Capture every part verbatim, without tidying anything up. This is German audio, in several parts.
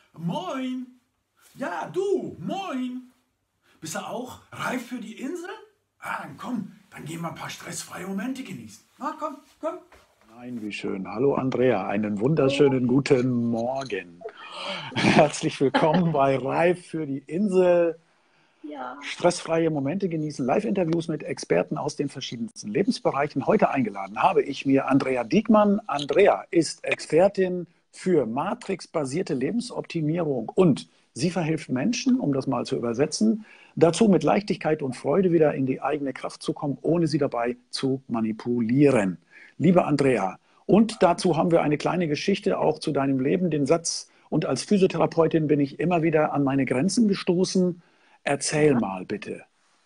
Moin! Ja, du, moin! Bist du auch reif für die Insel? Ah, dann komm, dann gehen wir ein paar stressfreie Momente genießen. Na, komm, komm. Nein, wie schön. Hallo Andrea, einen wunderschönen guten Morgen. Herzlich willkommen bei Reif für die Insel. Ja. Stressfreie Momente genießen. Live-Interviews mit Experten aus den verschiedensten Lebensbereichen. Heute eingeladen habe ich mir Andrea Diekmann. Andrea ist Expertin für Matrix-basierte Lebensoptimierung und sie verhilft Menschen, um das mal zu übersetzen, dazu mit Leichtigkeit und Freude wieder in die eigene Kraft zu kommen, ohne sie dabei zu manipulieren. Liebe Andrea, und dazu haben wir eine kleine Geschichte auch zu deinem Leben, den Satz, und als Physiotherapeutin bin ich immer wieder an meine Grenzen gestoßen. Erzähl Ja. mal bitte.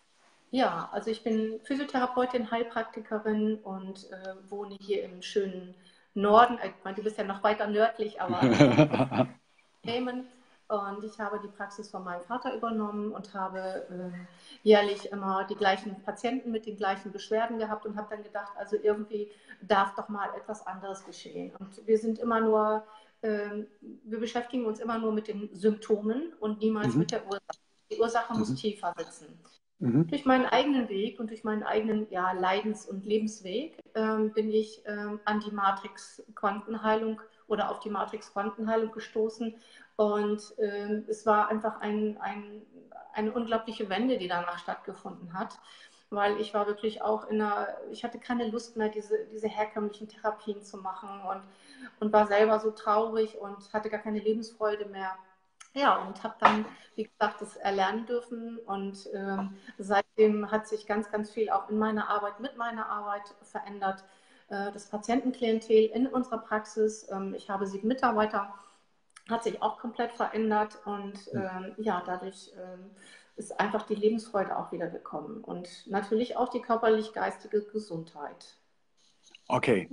Ja, also ich bin Physiotherapeutin, Heilpraktikerin und äh, wohne hier im schönen Norden. Ich meine, du bist ja noch weiter nördlich, aber äh, Bremen. Und ich habe die Praxis von meinem Vater übernommen und habe äh, jährlich immer die gleichen Patienten mit den gleichen Beschwerden gehabt und habe dann gedacht, also irgendwie darf doch mal etwas anderes geschehen. Und wir sind immer nur, äh, wir beschäftigen uns immer nur mit den Symptomen und niemals Mhm. mit der Ursache. Die Ursache muss Mhm. tiefer sitzen. Mhm. Durch meinen eigenen Weg und durch meinen eigenen ja, Leidens- und Lebensweg ähm, bin ich ähm, an die Matrix-Quantenheilung oder auf die Matrix-Quantenheilung gestoßen. Und ähm, es war einfach ein, ein, eine unglaubliche Wende, die danach stattgefunden hat. Weil ich war wirklich auch in einer, ich hatte keine Lust mehr, diese, diese herkömmlichen Therapien zu machen und, und war selber so traurig und hatte gar keine Lebensfreude mehr. Ja, und habe dann, wie gesagt, das erlernen dürfen und ähm, seitdem hat sich ganz, ganz viel auch in meiner Arbeit, mit meiner Arbeit verändert. Äh, das Patientenklientel in unserer Praxis, ähm, ich habe sieben Mitarbeiter, hat sich auch komplett verändert und ähm, ja, dadurch ähm, ist einfach die Lebensfreude auch wieder gekommen und natürlich auch die körperlich-geistige Gesundheit. Okay,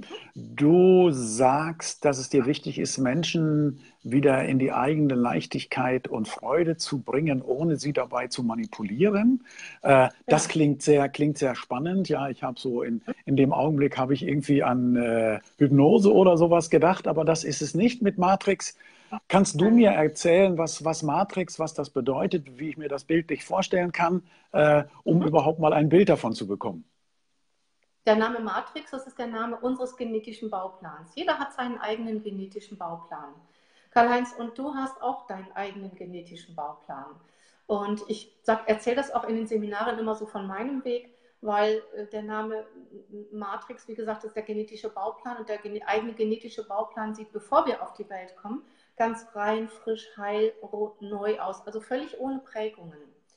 du sagst, dass es dir wichtig ist, Menschen wieder in die eigene Leichtigkeit und Freude zu bringen, ohne sie dabei zu manipulieren. Äh, das Ja. klingt sehr, klingt sehr spannend. Ja, ich habe so in, in dem Augenblick habe ich irgendwie an äh, Hypnose oder sowas gedacht, aber das ist es nicht mit Matrix. Kannst du mir erzählen, was, was Matrix, was das bedeutet, wie ich mir das bildlich vorstellen kann, äh, um Mhm. überhaupt mal ein Bild davon zu bekommen? Der Name Matrix, das ist der Name unseres genetischen Bauplans. Jeder hat seinen eigenen genetischen Bauplan. Karl-Heinz, und du hast auch deinen eigenen genetischen Bauplan. Und ich erzähle das auch in den Seminaren immer so von meinem Weg, weil äh, der Name Matrix, wie gesagt, ist der genetische Bauplan und der gene eigene genetische Bauplan sieht, bevor wir auf die Welt kommen, ganz rein, frisch, heil, rot, neu aus, also völlig ohne Prägungen.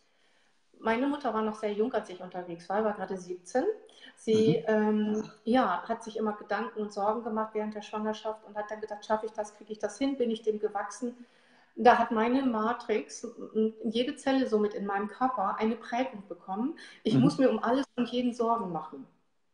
Meine Mutter war noch sehr jung, als ich unterwegs war, war gerade siebzehn. Sie Mhm. ähm, ja, hat sich immer Gedanken und Sorgen gemacht während der Schwangerschaft und hat dann gedacht, schaffe ich das, kriege ich das hin, bin ich dem gewachsen. Da hat meine Matrix, jede Zelle somit in meinem Körper, eine Prägung bekommen. Ich muss Mhm. mir um alles und jeden Sorgen machen.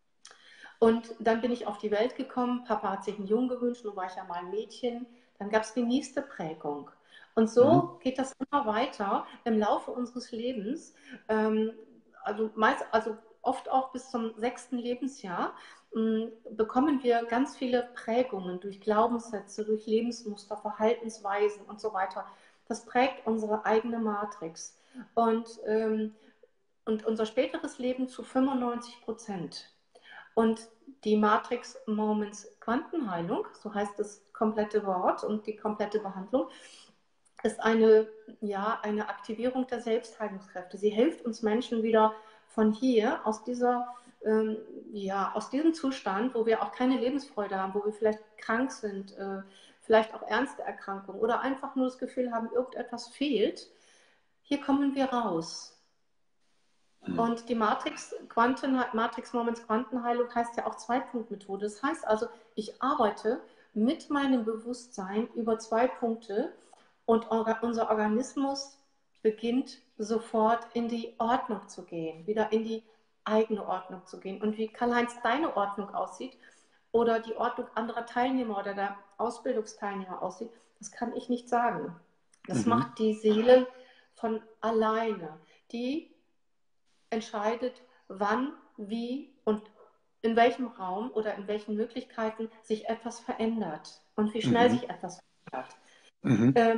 Und dann bin ich auf die Welt gekommen. Papa hat sich einen Jungen gewünscht, nun war ich ja mal ein Mädchen. Dann gab es die nächste Prägung. Und Mhm. so geht das immer weiter im Laufe unseres Lebens. Ähm, also, meist, also oft auch bis zum sechsten Lebensjahr mh, bekommen wir ganz viele Prägungen durch Glaubenssätze, durch Lebensmuster, Verhaltensweisen und so weiter. Das prägt unsere eigene Matrix. Und, ähm, und unser späteres Leben zu fünfundneunzig Prozent. Und die Matrix Moments Quantenheilung, so heißt das komplette Wort und die komplette Behandlung, ist eine, ja, eine Aktivierung der Selbstheilungskräfte. Sie hilft uns Menschen wieder von hier, aus dieser, ähm, ja, aus diesem Zustand, wo wir auch keine Lebensfreude haben, wo wir vielleicht krank sind, äh, vielleicht auch ernste Erkrankungen oder einfach nur das Gefühl haben, irgendetwas fehlt. Hier kommen wir raus. Mhm. Und die Matrix, Quanten, Matrix Moments Quantenheilung heißt ja auch Zwei-Punkt-Methode. Das heißt also, ich arbeite mit meinem Bewusstsein über zwei Punkte und unser Organismus beginnt sofort in die Ordnung zu gehen, wieder in die eigene Ordnung zu gehen. Und wie Karl-Heinz deine Ordnung aussieht oder die Ordnung anderer Teilnehmer oder der Ausbildungsteilnehmer aussieht, das kann ich nicht sagen. Das Mhm. macht die Seele von alleine. Die entscheidet, wann, wie und in welchem Raum oder in welchen Möglichkeiten sich etwas verändert und wie schnell Mhm. sich etwas verändert. Mhm. Ähm,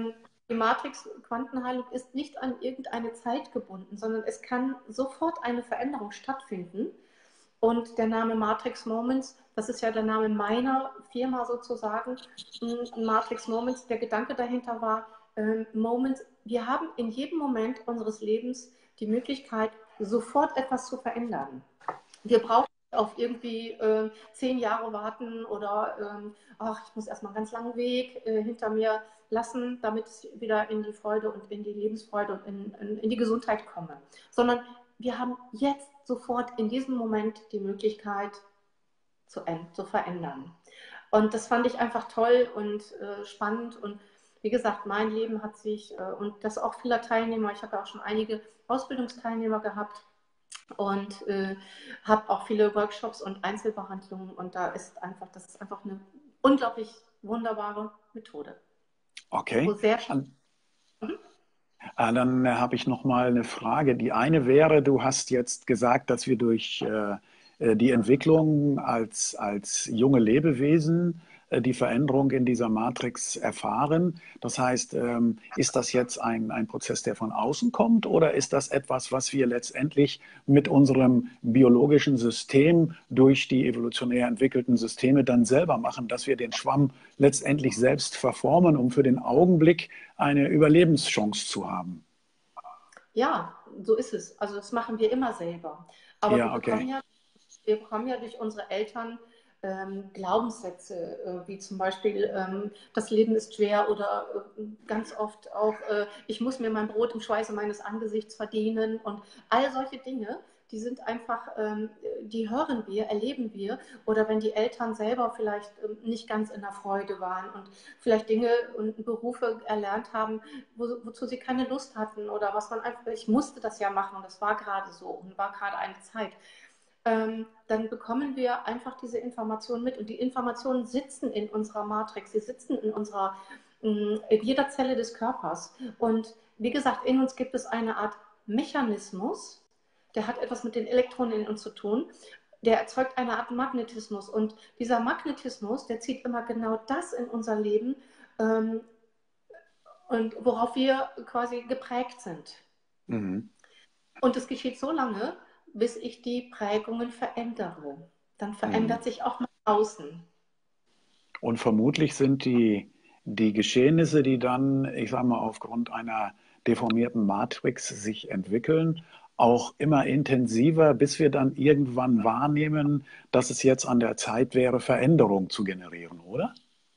die Matrix-Quantenheilung ist nicht an irgendeine Zeit gebunden, sondern es kann sofort eine Veränderung stattfinden. Und der Name Matrix Moments, das ist ja der Name meiner Firma sozusagen, Matrix Moments, der Gedanke dahinter war, äh, Moments, wir haben in jedem Moment unseres Lebens die Möglichkeit, sofort etwas zu verändern. Wir brauchen auf irgendwie äh, zehn Jahre warten oder ähm, ach, ich muss erstmal einen ganz langen Weg äh, hinter mir lassen, damit ich wieder in die Freude und in die Lebensfreude und in, in, in die Gesundheit komme. Sondern wir haben jetzt sofort in diesem Moment die Möglichkeit zu, zu verändern. Und das fand ich einfach toll und äh, spannend. Und wie gesagt, mein Leben hat sich, äh, und das auch vieler Teilnehmer, ich habe ja auch schon einige Ausbildungsteilnehmer gehabt, und äh, habe auch viele Workshops und Einzelbehandlungen, und da ist einfach, das ist einfach eine unglaublich wunderbare Methode. Okay. Wo sehr An, ah, dann äh, habe ich noch mal eine Frage. Die eine wäre, du hast jetzt gesagt, dass wir durch äh, äh, die Entwicklung als, als junge Lebewesen äh, die Veränderung in dieser Matrix erfahren. Das heißt, ähm, ist das jetzt ein, ein Prozess, der von außen kommt, oder ist das etwas, was wir letztendlich mit unserem biologischen System durch die evolutionär entwickelten Systeme dann selber machen, dass wir den Schwamm letztendlich selbst verformen, um für den Augenblick eine Überlebenschance zu haben? Ja, so ist es. Also das machen wir immer selber. Aber wir Ja, bekommen okay. ja, wir bekommen ja durch unsere Eltern ähm, Glaubenssätze, äh, wie zum Beispiel ähm, das Leben ist schwer, oder äh, ganz oft auch äh, ich muss mir mein Brot im Schweiße meines Angesichts verdienen, und all solche Dinge, die sind einfach, ähm, die hören wir, erleben wir, oder wenn die Eltern selber vielleicht ähm, nicht ganz in der Freude waren und vielleicht Dinge und Berufe erlernt haben, wo, wozu sie keine Lust hatten, oder was man einfach, ich musste das ja machen und das war gerade so und war gerade eine Zeit. Ähm, dann bekommen wir einfach diese Informationen mit. Und die Informationen sitzen in unserer Matrix, sie sitzen in unserer, in jeder Zelle des Körpers. Und wie gesagt, in uns gibt es eine Art Mechanismus, der hat etwas mit den Elektronen in uns zu tun, der erzeugt eine Art Magnetismus. Und dieser Magnetismus, der zieht immer genau das in unser Leben, ähm, und worauf wir quasi geprägt sind. Mhm. Und es geschieht so lange, bis ich die Prägungen verändere. Dann Mhm. verändert sich auch mein Außen. Und vermutlich sind die, die Geschehnisse, die dann, ich sage mal, aufgrund einer deformierten Matrix sich entwickeln, auch immer intensiver, bis wir dann irgendwann wahrnehmen, dass es jetzt an der Zeit wäre, Veränderung zu generieren, oder?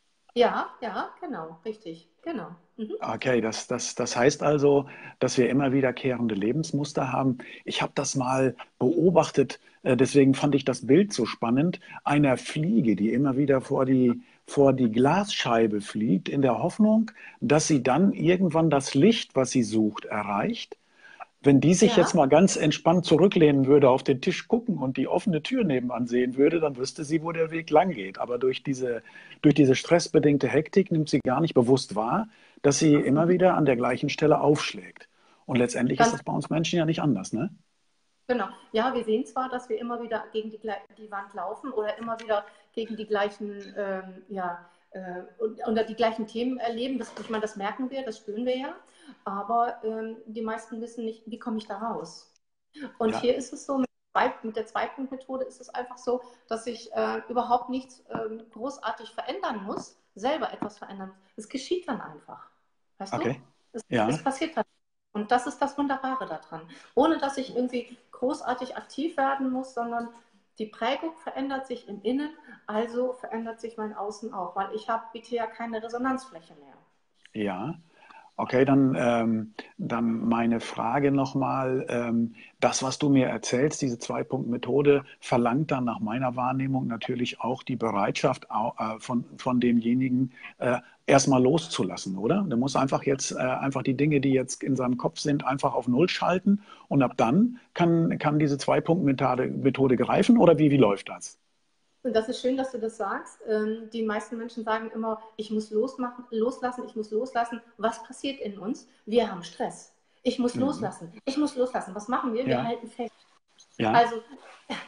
Ja, ja, genau, richtig, genau. Mhm. Okay, das, das, das heißt also, dass wir immer wiederkehrende Lebensmuster haben. Ich habe das mal beobachtet, äh, deswegen fand ich das Bild so spannend, einer Fliege, die immer wieder vor die, vor die Glasscheibe fliegt, in der Hoffnung, dass sie dann irgendwann das Licht, was sie sucht, erreicht. Wenn die sich jetzt Ja, mal ganz entspannt zurücklehnen würde, auf den Tisch gucken und die offene Tür nebenan sehen würde, dann wüsste sie, wo der Weg lang geht. Aber durch diese, durch diese stressbedingte Hektik nimmt sie gar nicht bewusst wahr, dass sie immer mhm. wieder an der gleichen Stelle aufschlägt. Und letztendlich ist Ganz das bei uns Menschen ja nicht anders, ne? genau. Ja, wir sehen zwar, dass wir immer wieder gegen die, die Wand laufen oder immer wieder gegen die gleichen, ähm, ja, äh, unter die gleichen Themen erleben. Das, ich meine, das merken wir, das spüren wir ja. Aber ähm, die meisten wissen nicht, wie komme ich da raus? Und Ja, hier ist es so, mit, mit der Zwei-Punkt-Methode ist es einfach so, dass ich äh, überhaupt nichts äh, großartig verändern muss, selber etwas verändern muss. Es geschieht dann einfach. Weißt du? okay. Es, es Ja, passiert dann. Und das ist das Wunderbare daran. Ohne dass ich irgendwie großartig aktiv werden muss, sondern die Prägung verändert sich im Innen, also verändert sich mein Außen auch, weil ich habe bitte ja keine Resonanzfläche mehr. ja. Okay, dann, ähm, dann meine Frage nochmal. Ähm, das, was du mir erzählst, diese Zwei-Punkt-Methode, verlangt dann nach meiner Wahrnehmung natürlich auch die Bereitschaft au- äh, von, von demjenigen, äh, erstmal loszulassen, oder? Der muss einfach jetzt äh, einfach die Dinge, die jetzt in seinem Kopf sind, einfach auf Null schalten, und ab dann kann, kann diese Zwei-Punkt-Methode Methode greifen, oder wie, wie läuft das? Und das ist schön, dass du das sagst. Ähm, die meisten Menschen sagen immer, ich muss losmachen, loslassen, ich muss loslassen. Was passiert in uns? Wir haben Stress. Ich muss Mhm. loslassen, ich muss loslassen. Was machen wir? Wir Ja, halten fest. ja, Also,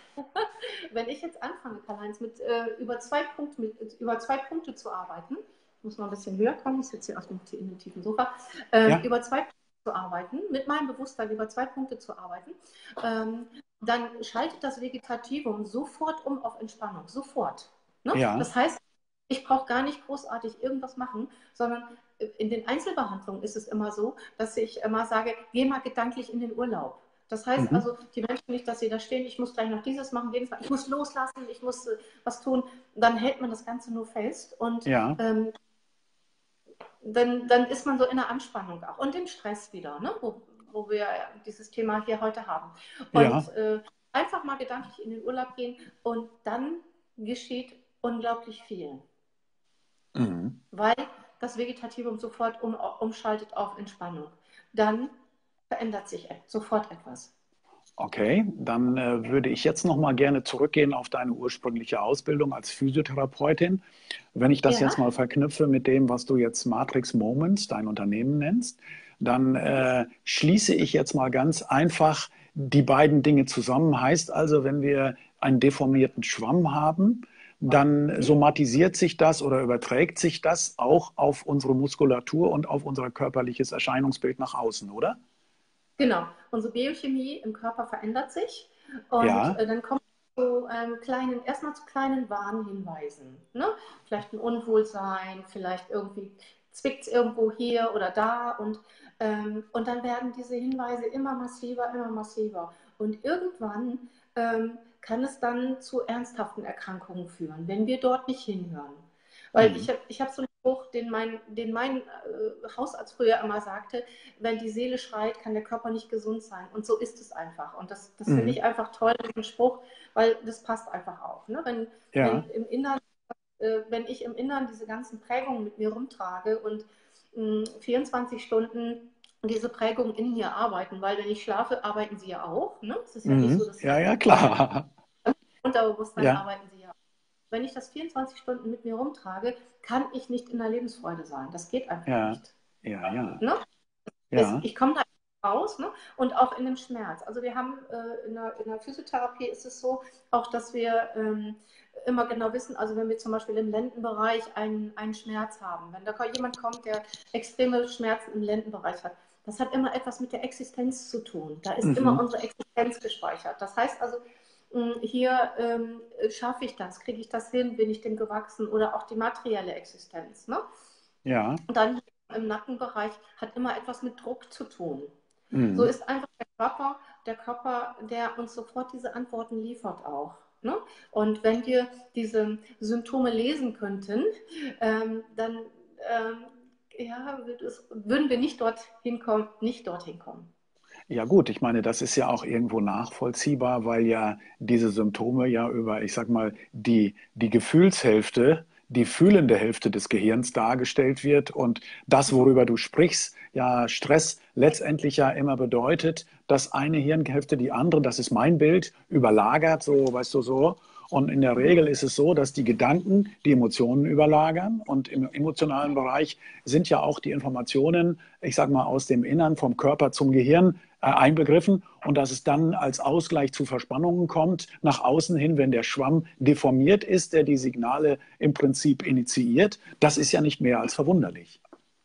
wenn ich jetzt anfange, Karl-Heinz, mit, äh, über, zwei Punkte, mit, über zwei Punkte zu arbeiten, muss noch ein bisschen höher kommen, ich sitze hier auf dem, in dem tiefen Sofa, ähm, Ja, über zwei Punkte zu arbeiten, mit meinem Bewusstsein über zwei Punkte zu arbeiten, ähm, dann schaltet das Vegetativum sofort um auf Entspannung, sofort. Ne? ja. Das heißt, ich brauche gar nicht großartig irgendwas machen, sondern in den Einzelbehandlungen ist es immer so, dass ich immer sage, geh mal gedanklich in den Urlaub. Das heißt Mhm. also, die Menschen nicht, dass sie da stehen, ich muss gleich noch dieses machen, jedes Mal, ich muss loslassen, ich muss äh, was tun. Dann hält man das Ganze nur fest und Ja, ähm, dann, dann ist man so in der Anspannung auch und im Stress wieder, ne? wo, wo wir dieses Thema hier heute haben. Und ja. äh, einfach mal gedanklich in den Urlaub gehen und dann geschieht unglaublich viel, Mhm. weil das Vegetativum sofort um, umschaltet auf Entspannung. Dann verändert sich sofort etwas. Okay, dann äh, würde ich jetzt noch mal gerne zurückgehen auf deine ursprüngliche Ausbildung als Physiotherapeutin. Wenn ich das jetzt Ja, mal verknüpfe mit dem, was du jetzt Matrix Moments, dein Unternehmen nennst, dann äh, schließe ich jetzt mal ganz einfach die beiden Dinge zusammen. Heißt also, wenn wir einen deformierten Schwamm haben, dann somatisiert sich das oder überträgt sich das auch auf unsere Muskulatur und auf unser körperliches Erscheinungsbild nach außen, oder? genau. Unsere Biochemie im Körper verändert sich und Ja. äh, dann kommt es zu ähm, kleinen, erstmal zu kleinen Warnhinweisen. Ne? Vielleicht ein Unwohlsein, vielleicht irgendwie zwickt es irgendwo hier oder da und, ähm, und dann werden diese Hinweise immer massiver, immer massiver. Und irgendwann ähm, kann es dann zu ernsthaften Erkrankungen führen, wenn wir dort nicht hinhören. Weil ich Mhm. habe ich hab so einen Spruch, den mein, den mein äh, Hausarzt früher immer sagte, wenn die Seele schreit, kann der Körper nicht gesund sein. Und so ist es einfach. Und das, das finde Mhm. ich einfach toll, diesen Spruch, weil das passt einfach auch. Ne? Wenn, wenn, Ja. im Innern, äh, wenn ich im Innern diese ganzen Prägungen mit mir rumtrage und mh, vierundzwanzig Stunden diese Prägungen in mir arbeiten, weil wenn ich schlafe, arbeiten sie ja auch. Ne? Es ist ja nicht so, Mhm. dass sie Ja, das ja, klar. Unterbewusstsein Ja, arbeiten sie ja. Wenn ich das vierundzwanzig Stunden mit mir rumtrage, kann ich nicht in der Lebensfreude sein. Das geht einfach ja, nicht. ja, ja, Ne? Es, ja. ich komme da raus, ne? Und auch in dem Schmerz. Also wir haben äh, in, der, in der Physiotherapie ist es so, auch dass wir ähm, immer genau wissen, also wenn wir zum Beispiel im Lendenbereich einen, einen Schmerz haben, wenn da jemand kommt, der extreme Schmerzen im Lendenbereich hat, das hat immer etwas mit der Existenz zu tun. Da ist immer Mhm. unsere Existenz gespeichert. Das heißt also, mh, hier ähm, schaffe ich das, kriege ich das hin, bin ich dem gewachsen oder auch die materielle Existenz. Ne? Ja. Und dann im Nackenbereich hat immer etwas mit Druck zu tun. So Mhm. ist einfach der Körper, der Körper, der uns sofort diese Antworten liefert auch. Ne? Und wenn wir diese Symptome lesen könnten, ähm, dann ähm, ja, würden wir nicht dorthin kommen, nicht dorthin kommen. Ja gut, ich meine, das ist ja auch irgendwo nachvollziehbar, weil ja diese Symptome ja über, ich sag mal, die, die Gefühlshälfte, die fühlende Hälfte des Gehirns dargestellt wird und das, worüber du sprichst, ja Stress letztendlich ja immer bedeutet, dass eine Hirnhälfte die andere, das ist mein Bild, überlagert, so, weißt du, so. Und in der Mhm. Regel ist es so, dass die Gedanken die Emotionen überlagern. Und im emotionalen Bereich sind ja auch die Informationen, ich sage mal, aus dem Innern, vom Körper zum Gehirn äh, einbegriffen. Und dass es dann als Ausgleich zu Verspannungen kommt, nach außen hin, wenn der Schwamm deformiert ist, der die Signale im Prinzip initiiert. Das ist ja nicht mehr als verwunderlich.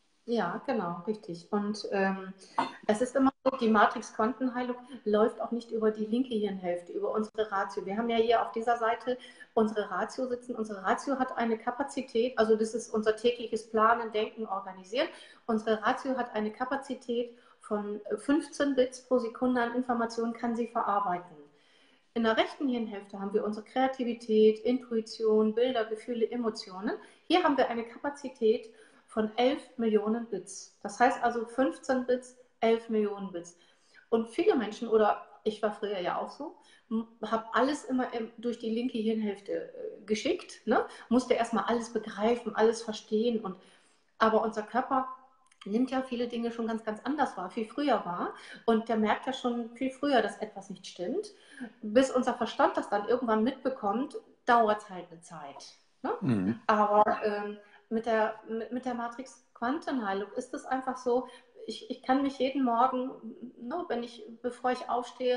Ja, genau, richtig. Und ähm, es ist immer so, die Matrix-Quantenheilung läuft auch nicht über die linke Hirnhälfte, über unsere Ratio. Wir haben ja hier auf dieser Seite unsere Ratio sitzen. Unsere Ratio hat eine Kapazität, also das ist unser tägliches Planen, Denken, Organisieren. Unsere Ratio hat eine Kapazität von fünfzehn Bits pro Sekunde an Informationen, kann sie verarbeiten. In der rechten Hirnhälfte haben wir unsere Kreativität, Intuition, Bilder, Gefühle, Emotionen. Hier haben wir eine Kapazität von elf Millionen Bits. Das heißt also fünfzehn Bits, elf Millionen Bits. Und viele Menschen, oder ich war früher ja auch so, habe alles immer durch die linke Hirnhälfte geschickt, ne? Musste erstmal alles begreifen, alles verstehen. Und, aber unser Körper nimmt ja viele Dinge schon ganz, ganz anders wahr, viel früher wahr. Und der merkt ja schon viel früher, dass etwas nicht stimmt. Bis unser Verstand das dann irgendwann mitbekommt, dauert es halt eine Zeit. Ne? Mhm. Aber ähm, mit der, mit, mit der Matrix Quantenheilung ist es einfach so, ich, ich kann mich jeden Morgen, ne, wenn ich, bevor ich aufstehe,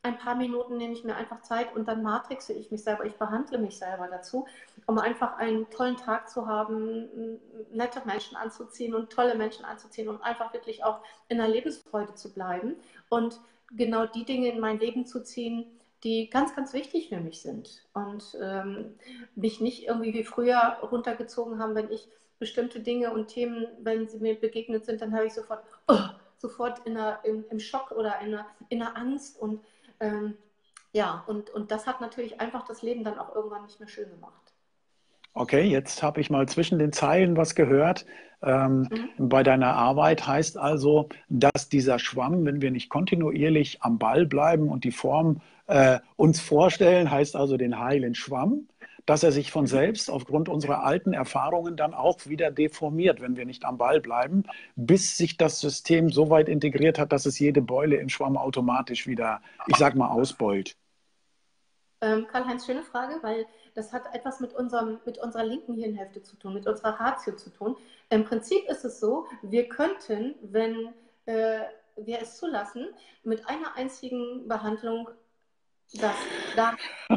ein paar Minuten nehme ich mir einfach Zeit und dann matrixe ich mich selber, ich behandle mich selber dazu, um einfach einen tollen Tag zu haben, nette Menschen anzuziehen und tolle Menschen anzuziehen und einfach wirklich auch in der Lebensfreude zu bleiben und genau die Dinge in mein Leben zu ziehen, die ganz, ganz wichtig für mich sind und ähm, mich nicht irgendwie wie früher runtergezogen haben, wenn ich bestimmte Dinge und Themen, wenn sie mir begegnet sind, dann habe ich sofort, oh, sofort in einer, im, im Schock oder in einer, in einer Angst und ähm, ja, und, und das hat natürlich einfach das Leben dann auch irgendwann nicht mehr schön gemacht. Okay, jetzt habe ich mal zwischen den Zeilen was gehört. Ähm, Mhm. bei deiner Arbeit heißt also, dass dieser Schwamm, wenn wir nicht kontinuierlich am Ball bleiben und die Form äh, uns vorstellen, heißt also den heilen Schwamm, dass er sich von Mhm. selbst aufgrund unserer alten Erfahrungen dann auch wieder deformiert, wenn wir nicht am Ball bleiben, bis sich das System so weit integriert hat, dass es jede Beule im Schwamm automatisch wieder, ich sag mal, ausbeult. Ähm, Karl-Heinz, schöne Frage, weil das hat etwas mit, unserem, mit unserer linken Hirnhälfte zu tun, mit unserer Ratio zu tun. Im Prinzip ist es so, wir könnten, wenn äh, wir es zulassen, mit einer einzigen Behandlung das da,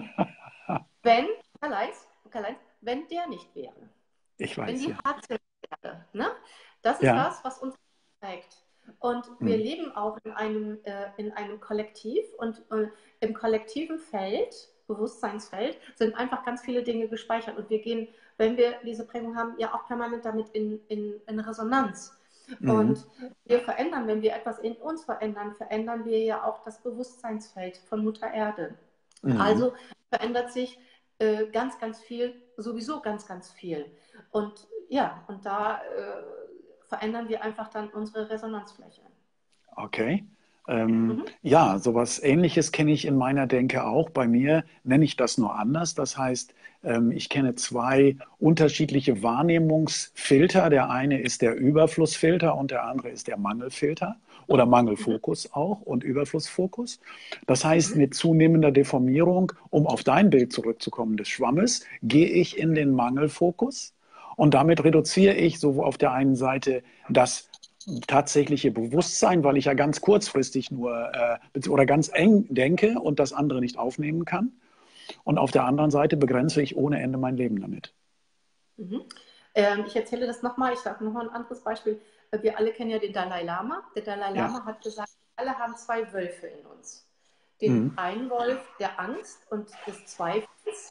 wenn, Karl-Heinz, Karl-Heinz, wenn der nicht wäre, Ich wenn weiß, die ja. Ratio wäre, ne? Das ist Ja. das, was uns prägt. Und wir Hm. leben auch in einem, äh, in einem Kollektiv und äh, im kollektiven Feld, Bewusstseinsfeld, sind einfach ganz viele Dinge gespeichert. Und wir gehen, wenn wir diese Prägung haben, ja auch permanent damit in, in, in Resonanz. Und Mhm. wir verändern, wenn wir etwas in uns verändern, verändern wir ja auch das Bewusstseinsfeld von Mutter Erde. Mhm. Also verändert sich äh, ganz, ganz viel, sowieso ganz, ganz viel. Und ja, und da äh, verändern wir einfach dann unsere Resonanzfläche. Okay. Ähm, Mhm. ja, sowas Ähnliches kenne ich in meiner Denke auch. Bei mir nenne ich das nur anders. Das heißt, ähm, ich kenne zwei unterschiedliche Wahrnehmungsfilter. Der eine ist der Überflussfilter und der andere ist der Mangelfilter oder Mhm. Mangelfokus auch und Überflussfokus. Das heißt, Mhm. mit zunehmender Deformierung, um auf dein Bild zurückzukommen des Schwammes, gehe ich in den Mangelfokus. Und damit reduziere ich so auf der einen Seite das tatsächliche Bewusstsein, weil ich ja ganz kurzfristig nur äh, oder ganz eng denke und das andere nicht aufnehmen kann. Und auf der anderen Seite begrenze ich ohne Ende mein Leben damit. Mhm. Ähm, ich erzähle das nochmal, ich sage nochmal ein anderes Beispiel. Wir alle kennen ja den Dalai Lama. Der Dalai Ja. Lama hat gesagt, wir alle haben zwei Wölfe in uns. Den Mhm. einen Wolf der Angst und des Zweifels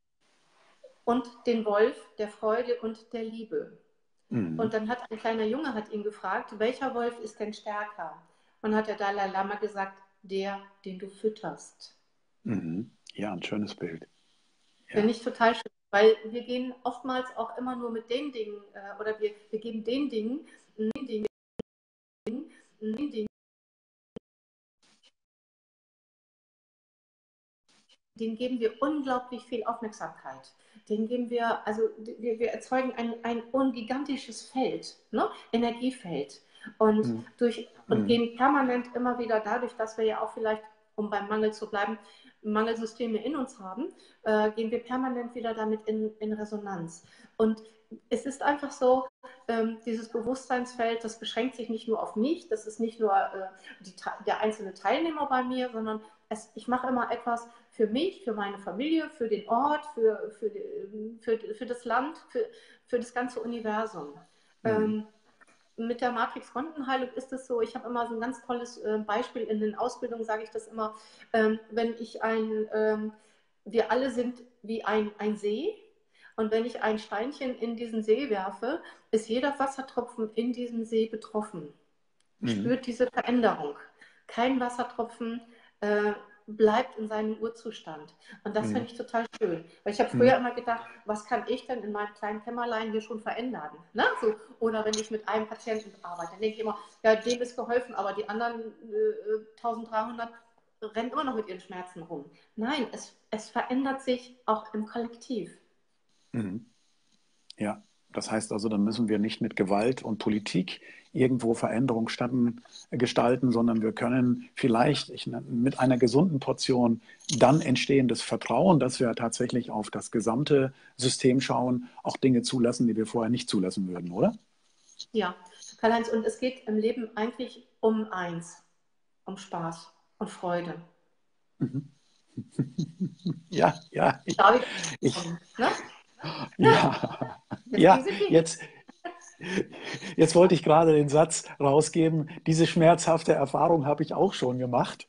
und den Wolf der Freude und der Liebe. Und Mhm. dann hat ein kleiner Junge hat ihn gefragt, welcher Wolf ist denn stärker? Und hat der Dalai Lama gesagt, der, den du fütterst. Mhm. Ja, ein schönes Bild. Finde Ja. ich total schön, weil wir gehen oftmals auch immer nur mit den Dingen äh, oder wir, wir geben den Dingen, den Dingen, den Dingen, denen geben wir unglaublich viel Aufmerksamkeit. Denen geben wir, also wir, wir erzeugen ein, ein gigantisches Feld, ne? Energiefeld. Und, Mhm. durch, und Mhm. gehen permanent immer wieder dadurch, dass wir ja auch vielleicht, um beim Mangel zu bleiben, Mangelsysteme in uns haben, äh, gehen wir permanent wieder damit in, in Resonanz. Und es ist einfach so, ähm, dieses Bewusstseinsfeld, das beschränkt sich nicht nur auf mich, das ist nicht nur äh, die, der einzelne Teilnehmer bei mir, sondern es, ich mache immer etwas für mich, für meine Familie, für den Ort, für, für, für, für das Land, für, für das ganze Universum. Mhm. Ähm, mit der Matrix-Quantenheilung ist es so, ich habe immer so ein ganz tolles äh, Beispiel in den Ausbildungen, sage ich das immer, ähm, wenn ich ein, ähm, wir alle sind wie ein, ein See und wenn ich ein Steinchen in diesen See werfe, ist jeder Wassertropfen in diesem See betroffen, Mhm. spürt diese Veränderung. Kein Wassertropfen äh, bleibt in seinem Urzustand. Und das finde Mhm. ich total schön. Weil ich habe früher Mhm. immer gedacht, was kann ich denn in meinem kleinen Kämmerlein hier schon verändern? Ne? So, oder wenn ich mit einem Patienten arbeite, dann denke ich immer, ja, dem ist geholfen, aber die anderen äh, eintausenddreihundert rennen immer noch mit ihren Schmerzen rum. Nein, es, es verändert sich auch im Kollektiv. Mhm. Ja, das heißt also, dann müssen wir nicht mit Gewalt und Politik irgendwo Veränderung statten, äh, gestalten, sondern wir können vielleicht ich, mit einer gesunden Portion dann entstehendes Vertrauen, dass wir tatsächlich auf das gesamte System schauen, auch Dinge zulassen, die wir vorher nicht zulassen würden, oder? Ja, Karl-Heinz, und es geht im Leben eigentlich um eins, um Spaß und Freude. Mhm. Ja, ja, ich, Da wieder ich, kommen, ne? ja, Deswegen ja, sind wir hier. jetzt, jetzt wollte ich gerade den Satz rausgeben, diese schmerzhafte Erfahrung habe ich auch schon gemacht.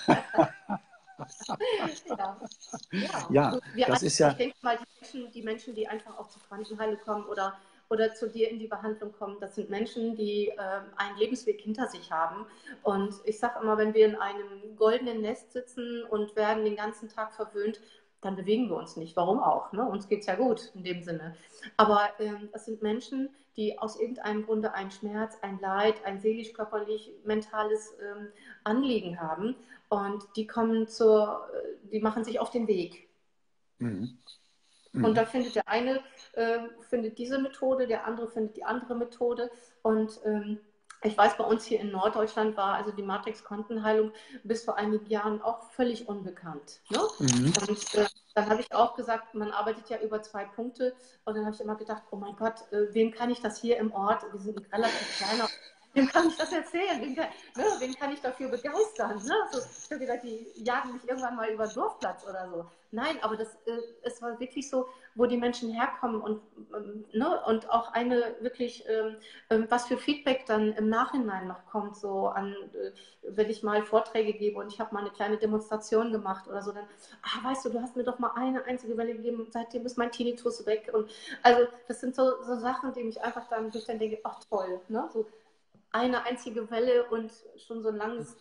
Ja. Ja, Ja, du, wir alle, das ist ich ja, denke mal, die Menschen, die Menschen, die einfach auch zur Quantenheilung kommen oder, oder zu dir in die Behandlung kommen, das sind Menschen, die äh, einen Lebensweg hinter sich haben. Und ich sage immer, wenn wir in einem goldenen Nest sitzen und werden den ganzen Tag verwöhnt, dann bewegen wir uns nicht. Warum auch? Ne? Uns geht es ja gut in dem Sinne. Aber ähm, es sind Menschen, die aus irgendeinem Grunde einen Schmerz, ein Leid, ein seelisch, körperlich, mentales ähm, Anliegen haben. Und die kommen zur, die machen sich auf den Weg. mhm, Und da mhm, findet der eine äh, findet diese Methode, der andere findet die andere Methode. Und ähm, ich weiß, bei uns hier in Norddeutschland war also die Matrix-Kontenheilung bis vor einigen Jahren auch völlig unbekannt. Ne? mhm. Und äh, dann habe ich auch gesagt, man arbeitet ja über zwei Punkte. Und dann habe ich immer gedacht, oh mein Gott, äh, wem kann ich das hier im Ort, wir sind ein relativ kleiner, wem kann ich das erzählen? Wem kann, ne, wen kann ich dafür begeistern? Ne? So, ich habe gedacht, die jagen mich irgendwann mal über den Dorfplatz oder so. Nein, aber das, äh, es war wirklich so, wo die Menschen herkommen und, ähm, ne, und auch eine wirklich, ähm, ähm, was für Feedback dann im Nachhinein noch kommt, so an, äh, wenn ich mal Vorträge gebe und ich habe mal eine kleine Demonstration gemacht oder so, dann, ah, weißt du, du hast mir doch mal eine einzige Welle gegeben, seitdem ist mein Tinnitus weg. Und also das sind so, so Sachen, die mich einfach dann, wo ich dann denke, ach toll, ne? So eine einzige Welle und schon so ein langes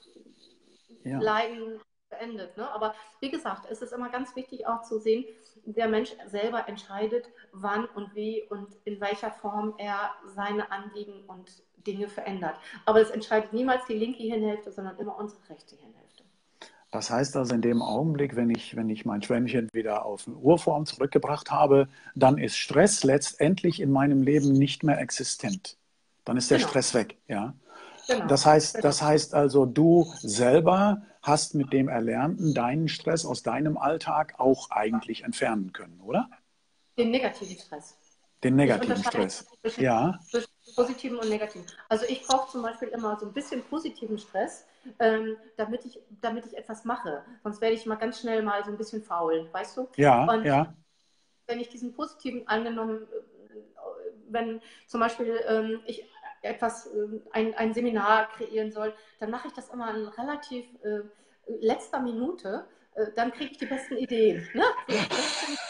Ja. Leiden beendet. Ne? Aber wie gesagt, es ist immer ganz wichtig auch zu sehen, der Mensch selber entscheidet, wann und wie und in welcher Form er seine Anliegen und Dinge verändert. Aber es entscheidet niemals die linke Hirnhälfte, sondern immer unsere rechte Hirnhälfte. Das heißt also in dem Augenblick, wenn ich, wenn ich mein Schwämmchen wieder auf Urform zurückgebracht habe, dann ist Stress letztendlich in meinem Leben nicht mehr existent. Dann ist der Genau, Stress weg, ja. genau, Das heißt, genau. das heißt also, du selber hast mit dem Erlernten deinen Stress aus deinem Alltag auch eigentlich entfernen können, oder? Den negativen Stress. Den Ich negativen unterscheide Stress. zwischen, Ja, zwischen positiven und negativen. Also ich brauche zum Beispiel immer so ein bisschen positiven Stress, ähm, damit, ich, damit ich etwas mache. Sonst werde ich mal ganz schnell mal so ein bisschen faul, weißt du? ja, Und ja. wenn ich diesen positiven angenommen, äh, wenn zum Beispiel ähm, ich etwas, äh, ein, ein Seminar kreieren soll, dann mache ich das immer in relativ äh, letzter Minute. Äh, dann kriege ich die besten Ideen. Ne? So, das ist für mich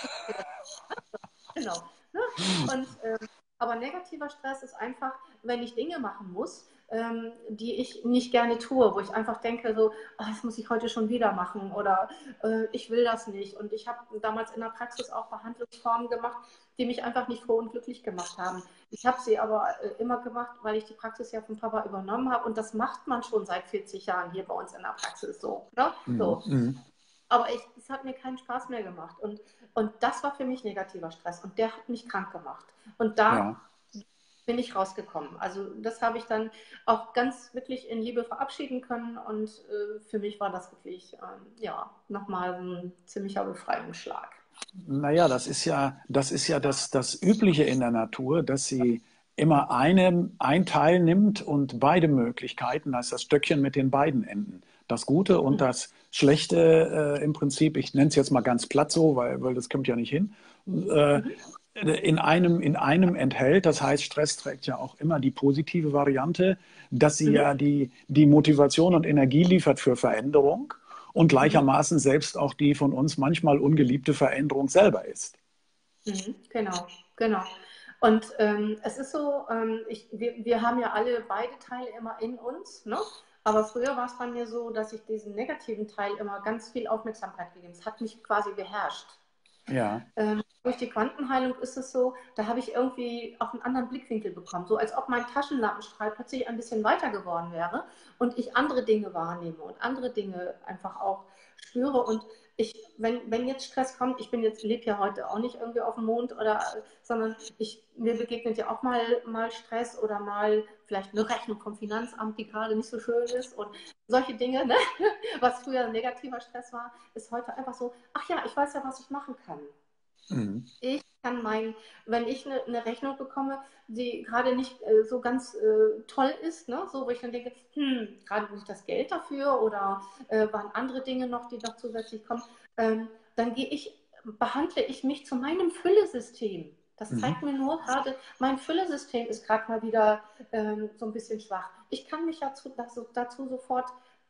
genau. Ne? Und, ähm, aber negativer Stress ist einfach, wenn ich Dinge machen muss, ähm, die ich nicht gerne tue, wo ich einfach denke, so, oh, das muss ich heute schon wieder machen oder äh, ich will das nicht. Und ich habe damals in der Praxis auch Behandlungsformen gemacht, die mich einfach nicht froh und glücklich gemacht haben. Ich habe sie aber äh, immer gemacht, weil ich die Praxis ja von Papa übernommen habe und das macht man schon seit vierzig Jahren hier bei uns in der Praxis so. Ne? Mhm, So. mhm. Aber ich, es hat mir keinen Spaß mehr gemacht. Und, und das war für mich negativer Stress. Und der hat mich krank gemacht. Und da Ja. bin ich rausgekommen. Also das habe ich dann auch ganz wirklich in Liebe verabschieden können. Und äh, für mich war das wirklich, ähm, ja, nochmal ein ziemlicher Befreiungsschlag. Naja, das ist ja, das ist ja das, das Übliche in der Natur, dass sie immer eine, ein Teil nimmt und beide Möglichkeiten, das ist das Stöckchen mit den beiden Enden. Das Gute und Mhm. das Schlechte äh, im Prinzip, ich nenne es jetzt mal ganz platt so, weil, weil das kommt ja nicht hin, äh, Mhm. in einem, in einem enthält. Das heißt, Stress trägt ja auch immer die positive Variante, dass sie Mhm. ja die, die Motivation und Energie liefert für Veränderung und Mhm. gleichermaßen selbst auch die von uns manchmal ungeliebte Veränderung selber ist. Mhm. Genau, genau. Und ähm, es ist so, ähm, ich, wir, wir haben ja alle beide Teile immer in uns, ne? Aber früher war es bei mir so, dass ich diesem negativen Teil immer ganz viel Aufmerksamkeit gegeben habe. Es hat mich quasi beherrscht. Ja. Ähm, durch die Quantenheilung ist es so, da habe ich irgendwie auch einen anderen Blickwinkel bekommen. So als ob mein Taschenlampenstrahl plötzlich ein bisschen weiter geworden wäre und ich andere Dinge wahrnehme und andere Dinge einfach auch spüre. Und ich, wenn, wenn jetzt Stress kommt, ich bin jetzt, lebe ja heute auch nicht irgendwie auf dem Mond oder, sondern ich, mir begegnet ja auch mal, mal Stress oder mal vielleicht eine Rechnung vom Finanzamt, die gerade nicht so schön ist und solche Dinge, ne? Was früher negativer Stress war, ist heute einfach so, ach ja, ich weiß ja, was ich machen kann. Mhm. Ich kann mein, wenn ich eine, eine Rechnung bekomme, die gerade nicht äh, so ganz äh, toll ist, ne? So, wo ich dann denke, hm, gerade nicht das Geld dafür oder äh, waren andere Dinge noch, die noch zusätzlich kommen, ähm, dann gehe ich, behandle ich mich zu meinem Füllesystem. Das zeigt Mhm. mir nur gerade, mein Füllesystem ist gerade mal wieder ähm, so ein bisschen schwach. Ich kann mich dazu, dazu, dazu sofort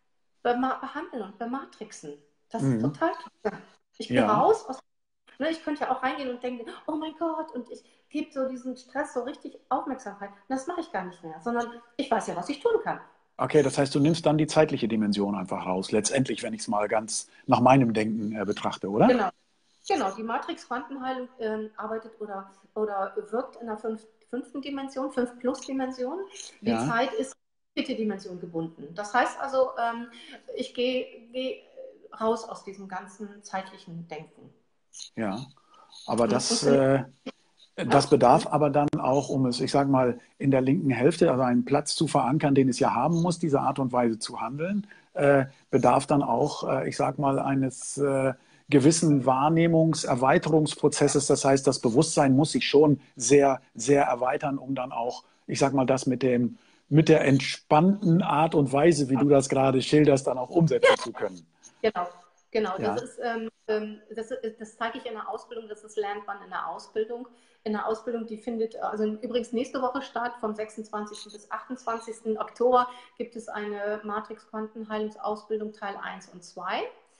behandeln und bematrixen. Das ist Mhm. total klasse. Ich gehe Ja. raus aus. Ne, ich könnte ja auch reingehen und denken, oh mein Gott, und ich gebe so diesen Stress so richtig Aufmerksamkeit. Das mache ich gar nicht mehr, sondern ich weiß ja, was ich tun kann. Okay, das heißt, du nimmst dann die zeitliche Dimension einfach raus, letztendlich, wenn ich es mal ganz nach meinem Denken äh, betrachte, oder? Genau, genau. Die Matrix-Quantenheilung ähm, arbeitet oder, oder wirkt in der fünf, fünften Dimension, fünf plus Dimension. Die Ja, Zeit ist vierte Dimension gebunden. Das heißt also, ähm, ich gehe geh raus aus diesem ganzen zeitlichen Denken. ja. Aber Und das das, funktioniert. äh, Ne? das bedarf aber dann auch, um es, ich sage mal, in der linken Hälfte, also einen Platz zu verankern, den es ja haben muss, diese Art und Weise zu handeln, äh, bedarf dann auch, äh, ich sage mal, eines äh, gewissen Wahrnehmungs-, Erweiterungsprozesses. Das heißt, das Bewusstsein muss sich schon sehr, sehr erweitern, um dann auch, ich sage mal, das mit dem, mit der entspannten Art und Weise, wie du das gerade schilderst, dann auch umsetzen zu können. Genau, genau. Das Ja, ist, ähm, ähm, das, ist- das zeige ich in der Ausbildung, das ist lernt man in der Ausbildung. In der Ausbildung, die findet also übrigens nächste Woche statt, vom sechsundzwanzigsten bis achtundzwanzigsten Oktober gibt es eine Matrix-Quantenheilungsausbildung Teil eins und zwei.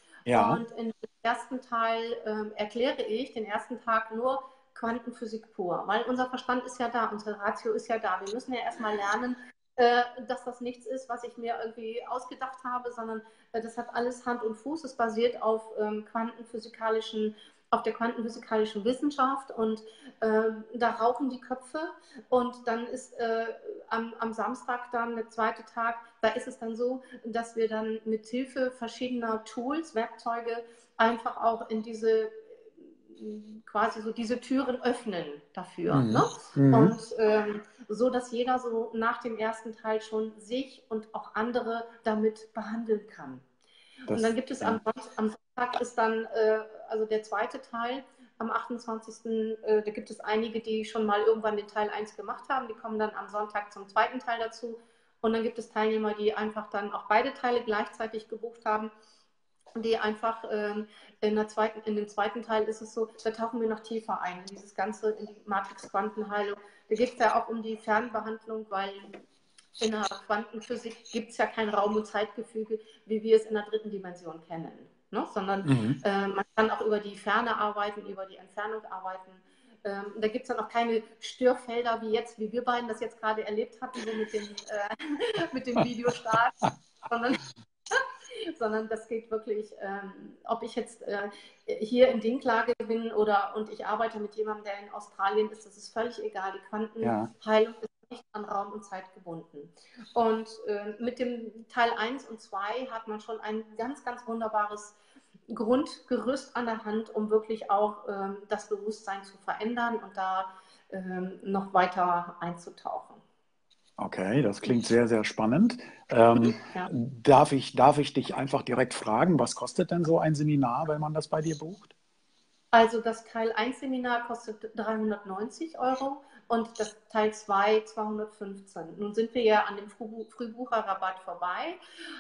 ja, Und in dem ersten Teil ähm, erkläre ich den ersten Tag nur Quantenphysik pur, weil unser Verstand ist ja da, unsere Ratio ist ja da. Wir müssen ja erstmal lernen, äh, dass das nichts ist, was ich mir irgendwie ausgedacht habe, sondern äh, das hat alles Hand und Fuß. Es basiert auf ähm, quantenphysikalischen, auf der quantenphysikalischen Wissenschaft und äh, da rauchen die Köpfe und dann ist äh, am, am Samstag dann der zweite Tag, da ist es dann so, dass wir dann mit Hilfe verschiedener Tools, Werkzeuge einfach auch in diese quasi so diese Türen öffnen dafür. Ne? mhm. Mhm. Und ähm, so, dass jeder so nach dem ersten Teil schon sich und auch andere damit behandeln kann. Und dann Das, gibt es am, ja, am Sonntag ist dann äh, also der zweite Teil. Am achtundzwanzigsten Äh, da gibt es einige, die schon mal irgendwann den Teil eins gemacht haben. Die kommen dann am Sonntag zum zweiten Teil dazu. Und dann gibt es Teilnehmer, die einfach dann auch beide Teile gleichzeitig gebucht haben, die einfach ähm, in, der zweiten, in dem zweiten Teil ist es so, da tauchen wir noch tiefer ein, in dieses Ganze, in die Matrix-Quantenheilung. Da geht es ja auch um die Fernbehandlung, weil in der Quantenphysik gibt es ja kein Raum- und Zeitgefüge, wie wir es in der dritten Dimension kennen. Ne? Sondern mhm. äh, man kann auch über die Ferne arbeiten, über die Entfernung arbeiten. Ähm, da gibt es dann auch keine Störfelder wie jetzt, wie wir beiden das jetzt gerade erlebt hatten, so mit dem, äh, mit dem Videostart, sondern sondern das geht wirklich, ähm, ob ich jetzt äh, hier in Dinklage bin oder und ich arbeite mit jemandem, der in Australien ist, das ist völlig egal. Die Ja. Quantenheilung ist nicht an Raum und Zeit gebunden. Und äh, mit dem Teil eins und zwei hat man schon ein ganz, ganz wunderbares Grundgerüst an der Hand, um wirklich auch ähm, das Bewusstsein zu verändern und da ähm, noch weiter einzutauchen. Okay, das klingt sehr, sehr spannend. Ähm, Ja. darf ich, darf ich dich einfach direkt fragen, was kostet denn so ein Seminar, wenn man das bei dir bucht? Also das Teil eins Seminar kostet dreihundertneunzig Euro und das Teil zwei zweihundertfünfzehn. Nun sind wir ja an dem Frühbu- Frühbucherrabatt vorbei,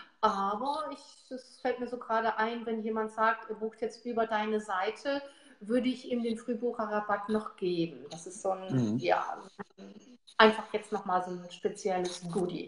aber ich, es fällt mir so gerade ein, wenn jemand sagt, er bucht jetzt über deine Seite, würde ich ihm den Frühbucherrabatt noch geben. Das ist so ein, Mhm. ja, einfach jetzt nochmal so ein spezielles Goodie.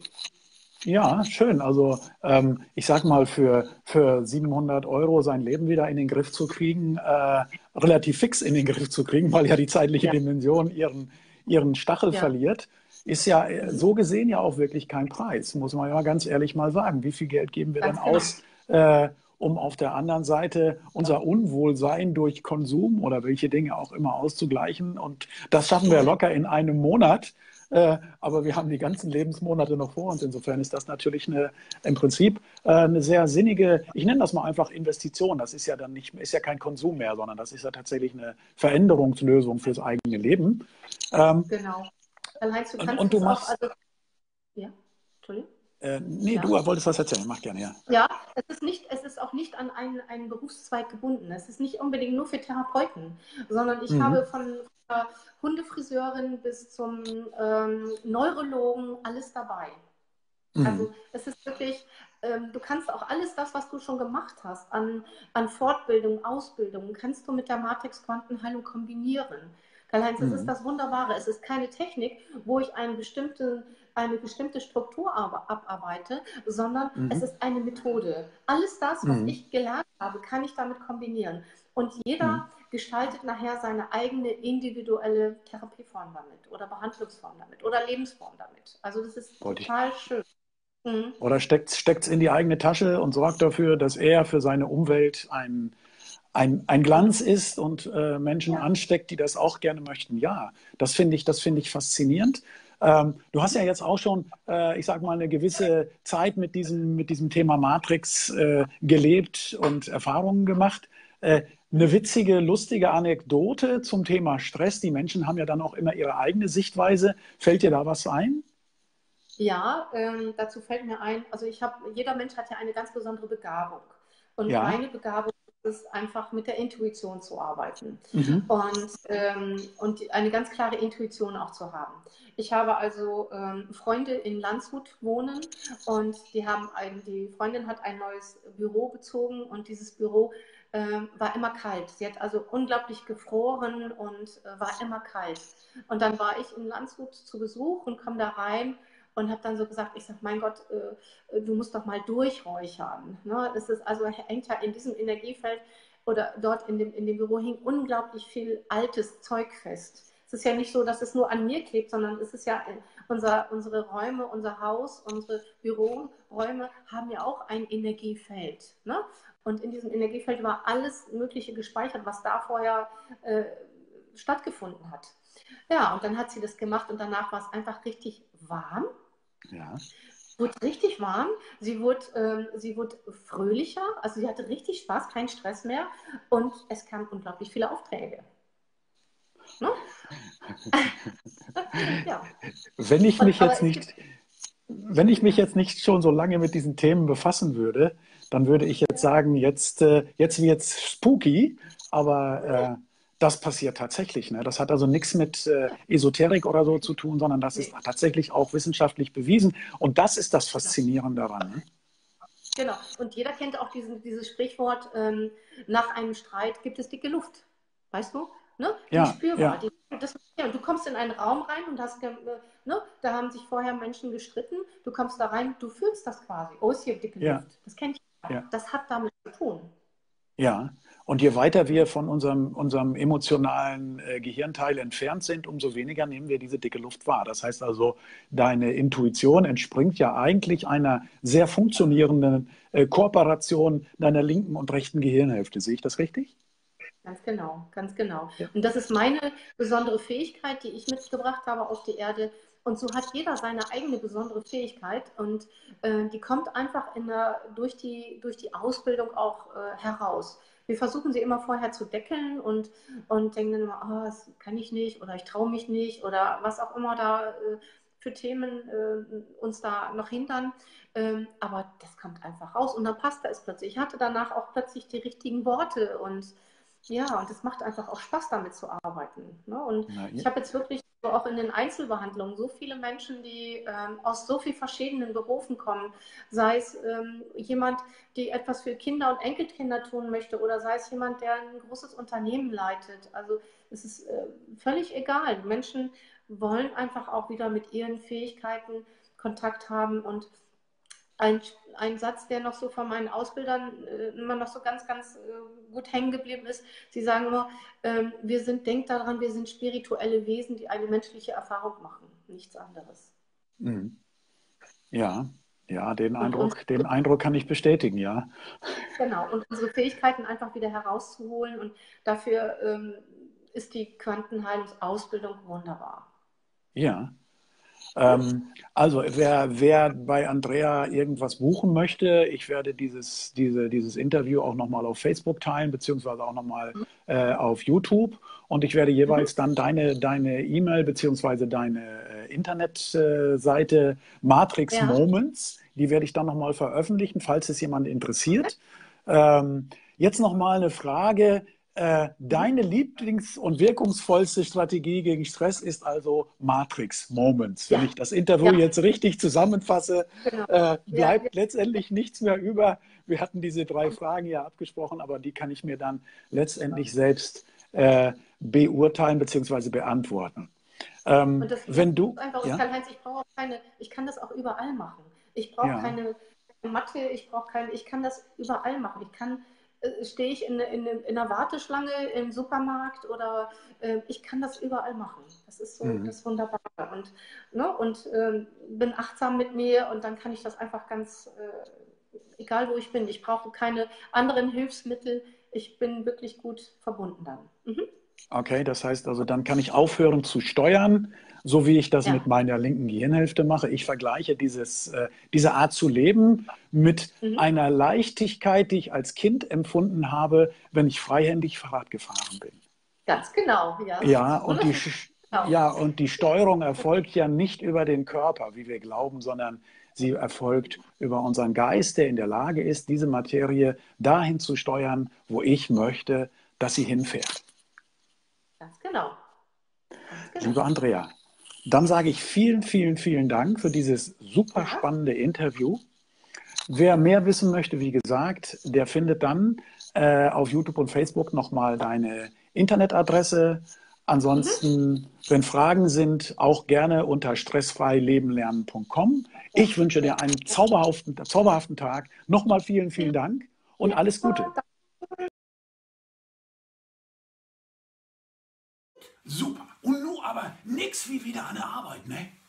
Ja, schön. Also ähm, ich sag mal, für, für siebenhundert Euro sein Leben wieder in den Griff zu kriegen, äh, relativ fix in den Griff zu kriegen, weil ja die zeitliche Ja, Dimension ihren, ihren Stachel ja. verliert, ist ja äh, Mhm. so gesehen ja auch wirklich kein Preis, muss man ja ganz ehrlich mal sagen. Wie viel Geld geben wir denn Ganz genau. aus, äh, um auf der anderen Seite unser Unwohlsein durch Konsum oder welche Dinge auch immer auszugleichen? Und das schaffen wir locker in einem Monat. Äh, aber wir haben die ganzen Lebensmonate noch vor uns. Insofern ist das natürlich eine, im Prinzip äh, eine sehr sinnige, ich nenne das mal einfach Investition. Das ist ja dann nicht, ist ja kein Konsum mehr, sondern das ist ja tatsächlich eine Veränderungslösung fürs eigene Leben. Ähm, Genau. Karl-Heinz, du und, kannst und du es auch, machst, also, ja, Entschuldigung. Äh, nee, du Ja. wolltest was erzählen, mach gerne, ja. Ja, es ist nicht, es ist auch nicht an einen, einen Berufszweig gebunden. Es ist nicht unbedingt nur für Therapeuten, sondern ich Mhm. habe von der Hundefriseurin bis zum ähm, Neurologen alles dabei. Mhm. Also es ist wirklich, ähm, du kannst auch alles das, was du schon gemacht hast, an, an Fortbildung, Ausbildung, kannst du mit der Matrix Quantenheilung kombinieren. Karl-Heinz, das ist Mhm. das Wunderbare. Es ist keine Technik, wo ich einen bestimmten, eine bestimmte Struktur abarbeite, sondern es Mhm. ist eine Methode. Alles das, was Mhm. ich gelernt habe, kann ich damit kombinieren. Und jeder Mhm. gestaltet nachher seine eigene individuelle Therapieform damit oder Behandlungsform damit oder Lebensform damit. Also das ist Wollte ich. total schön. Mhm. Oder steckt es in die eigene Tasche und sorgt dafür, dass er für seine Umwelt ein, ein, ein Glanz ist und äh, Menschen Ja. ansteckt, die das auch gerne möchten. Ja, das finde ich, das finde ich faszinierend. Ähm, du hast ja jetzt auch schon, äh, ich sage mal, eine gewisse Zeit mit diesem, mit diesem Thema Matrix äh, gelebt und Erfahrungen gemacht. Äh, eine witzige, lustige Anekdote zum Thema Stress. Die Menschen haben ja dann auch immer ihre eigene Sichtweise. Fällt dir da was ein? Ja, ähm, dazu fällt mir ein, also ich habe, jeder Mensch hat ja eine ganz besondere Begabung. Und Ja. meine Begabung ist es einfach mit der Intuition zu arbeiten Mhm. und, ähm, und eine ganz klare Intuition auch zu haben. Ich habe also ähm, Freunde in Landshut wohnen und die haben ein, die Freundin hat ein neues Büro bezogen und dieses Büro ähm, war immer kalt. Sie hat also unglaublich gefroren und äh, war immer kalt. Und dann war ich in Landshut zu Besuch und komme da rein und habe dann so gesagt, ich sage, mein Gott, äh, du musst doch mal durchräuchern. Ne? Es ist also hängt ja in diesem Energiefeld oder dort in dem, in dem Büro hing unglaublich viel altes Zeug fest. Es ist ja nicht so, dass es nur an mir klebt, sondern es ist ja unser, unsere Räume, unser Haus, unsere Büroräume haben ja auch ein Energiefeld. Ne? Und in diesem Energiefeld war alles Mögliche gespeichert, was da vorher äh, stattgefunden hat. Ja, und dann hat sie das gemacht und danach war es einfach richtig warm. Ja. Wurde richtig warm, sie wurde, ähm, sie wurde fröhlicher, also sie hatte richtig Spaß, keinen Stress mehr und es kamen unglaublich viele Aufträge. Ne? Ja. Wenn ich Und, mich aber jetzt es gibt, nicht, wenn ich mich jetzt nicht schon so lange mit diesen Themen befassen würde, dann würde ich jetzt sagen, jetzt, äh, jetzt wird's spooky, aber äh, das passiert tatsächlich. Ne? Das hat also nichts mit äh, Esoterik oder so zu tun, sondern das ist nee, tatsächlich auch wissenschaftlich bewiesen. Und das ist das genau, Faszinierende daran. Ne? genau. Und jeder kennt auch diesen, dieses Sprichwort, ähm, nach einem Streit gibt es dicke Luft. Weißt du? Ne? Die ist Ja, spürbar. ja, Die, das, ja, du kommst in einen Raum rein und hast, äh, ne, da haben sich vorher Menschen gestritten, du kommst da rein, du fühlst das quasi. Oh, ist hier dicke ja, Luft. Das kennt jeder. ja. Das hat damit zu tun. Ja, und je weiter wir von unserem, unserem emotionalen äh, Gehirnteil entfernt sind, umso weniger nehmen wir diese dicke Luft wahr. Das heißt also, deine Intuition entspringt ja eigentlich einer sehr funktionierenden äh, Kooperation deiner linken und rechten Gehirnhälfte. Sehe ich das richtig? Ganz genau, ganz genau. Ja. Und das ist meine besondere Fähigkeit, die ich mitgebracht habe auf die Erde. Und so hat jeder seine eigene besondere Fähigkeit und äh, die kommt einfach in der, durch, die, durch die Ausbildung auch äh, heraus. Wir versuchen sie immer vorher zu deckeln und, und denken dann immer, oh, das kann ich nicht oder ich traue mich nicht oder was auch immer da äh, für Themen äh, uns da noch hindern. Ähm, aber das kommt einfach raus und dann passt es plötzlich. Ich hatte danach auch plötzlich die richtigen Worte und ja, und es macht einfach auch Spaß, damit zu arbeiten. Ne? Und Na, ich ja. habe jetzt wirklich so auch in den Einzelbehandlungen so viele Menschen, die ähm, aus so vielen verschiedenen Berufen kommen, sei es ähm, jemand, die etwas für Kinder und Enkelkinder tun möchte oder sei es jemand, der ein großes Unternehmen leitet. Also es ist äh, völlig egal. Menschen wollen einfach auch wieder mit ihren Fähigkeiten Kontakt haben und ein, ein Satz, der noch so von meinen Ausbildern äh, immer noch so ganz, ganz äh, gut hängen geblieben ist. Sie sagen immer, ähm, wir sind, denkt daran, wir sind spirituelle Wesen, die eine menschliche Erfahrung machen, nichts anderes. Mhm. Ja, ja, den Und uns, Eindruck, den Eindruck kann ich bestätigen, ja. genau, und unsere Fähigkeiten einfach wieder herauszuholen und dafür ähm, ist die Quantenheilungsausbildung wunderbar. Ja. Hm? Ähm, also, wer, wer bei Andrea irgendwas buchen möchte, ich werde dieses, diese, dieses Interview auch nochmal auf Facebook teilen, beziehungsweise auch nochmal äh, auf YouTube. Und ich werde Mhm. jeweils dann deine, deine E-Mail, beziehungsweise deine äh, Internetseite Matrix Ja, Moments Die werde ich dann nochmal veröffentlichen, falls es jemand interessiert. Ähm, jetzt nochmal eine Frage. Äh, deine Lieblings- und wirkungsvollste Strategie gegen Stress ist also Matrix Moments. Wenn Ja, ich das Interview ja, jetzt richtig zusammenfasse, genau. äh, Ja, ja, bleibt letztendlich nichts mehr über. Wir hatten diese drei Fragen ja abgesprochen, aber die kann ich mir dann letztendlich selbst äh, beurteilen bzw. beantworten. und Ähm, das wenn Lustige ist du, einfach, und ja, Karl-Heinz, ich brauche auch keine, ich kann das auch überall machen. Ich brauche ja, keine Matte, ich brauche keine, ich kann das überall machen. Ich kann, äh, stehe ich in, in, in einer Warteschlange im Supermarkt oder äh, ich kann das überall machen. Das ist so mhm. das Wunderbare. Und, ne, und ähm, bin achtsam mit mir und dann kann ich das einfach ganz, äh, egal wo ich bin, ich brauche keine anderen Hilfsmittel. Ich bin wirklich gut verbunden dann. Mhm. Okay, das heißt also, dann kann ich aufhören zu steuern, so wie ich das mit Ja. meiner linken Gehirnhälfte mache. Ich vergleiche dieses, äh, diese Art zu leben mit Mhm. einer Leichtigkeit, die ich als Kind empfunden habe, wenn ich freihändig Fahrrad gefahren bin. Ganz genau, ja. Ja, und die, Wunderschön. Sch- Genau. ja, und die Steuerung erfolgt ja nicht über den Körper, wie wir glauben, sondern sie erfolgt über unseren Geist, der in der Lage ist, diese Materie dahin zu steuern, wo ich möchte, dass sie hinfährt. Ganz genau. Ganz genau. Liebe Andrea, dann sage ich vielen, vielen, vielen Dank für dieses super Ja. spannende Interview. Wer mehr wissen möchte, wie gesagt, der findet dann äh, auf YouTube und Facebook nochmal deine Internetadresse. Mhm. Ansonsten, wenn Fragen sind, auch gerne unter stressfreilebenlernen punkt com. Ich wünsche dir einen zauberhaften, zauberhaften Tag. Nochmal vielen, vielen Dank und Ja, alles Gute. Super. Und nu aber nix wie wieder an der Arbeit, ne?